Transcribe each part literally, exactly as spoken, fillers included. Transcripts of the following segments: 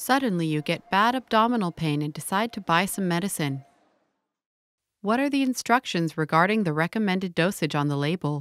Suddenly, you get bad abdominal pain and decide to buy some medicine. What are the instructions regarding the recommended dosage on the label?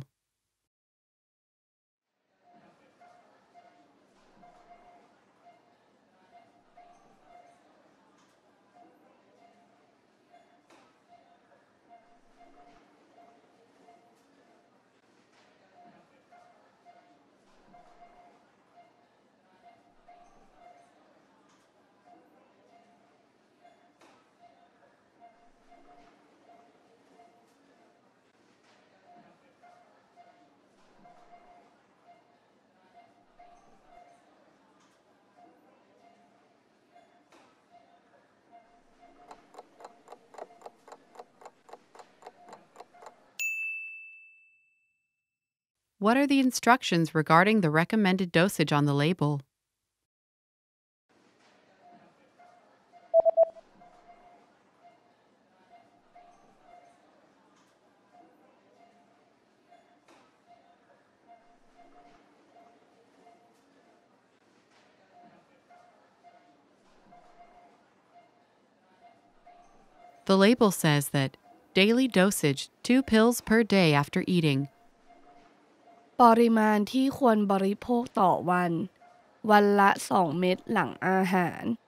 What are the instructions regarding the recommended dosage on the label? The label says that daily dosage two pills per day after eating. ปริมาณที่ควรบริโภคต่อวัน วันละสองเม็ดหลังอาหาร